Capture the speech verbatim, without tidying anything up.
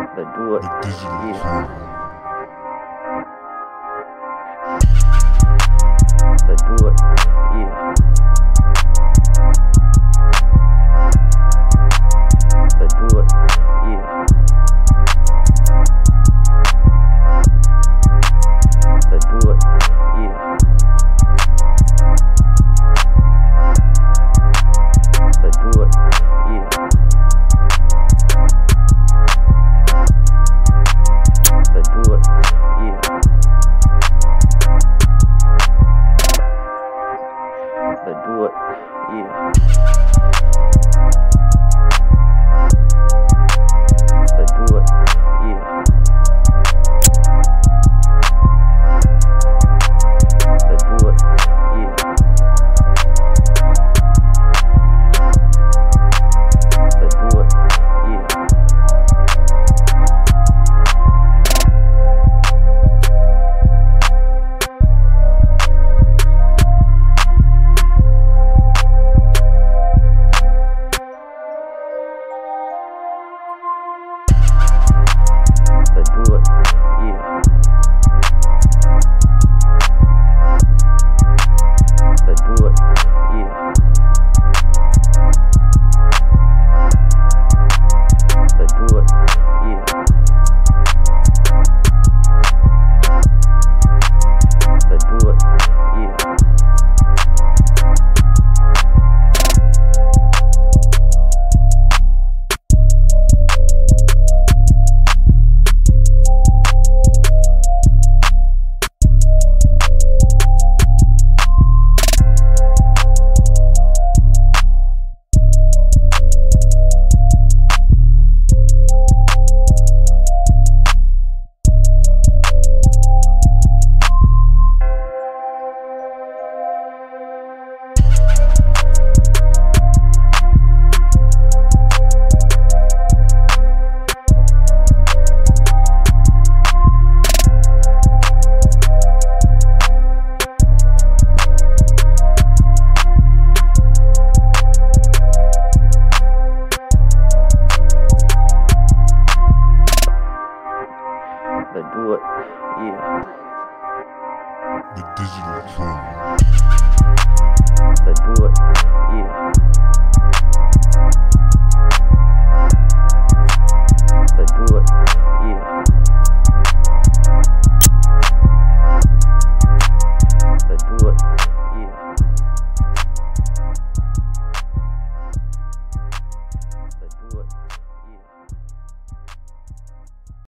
Let's do it. The digital Yeah. crew. Let's do it. Yeah. Let's do it. Yeah. Let's do it. Yeah. Let's do it. Yeah. Let's do it. Yeah. Let's do it. Yeah. Let's do it. Yeah. Let's do it. Yeah. Let's do it. Yeah. Let's do it. Yeah. Let's do it. Yeah. Let's do it. Yeah. Let's do it. Yeah. Let's do it. Yeah. The digital crew. Let's do it. Yeah.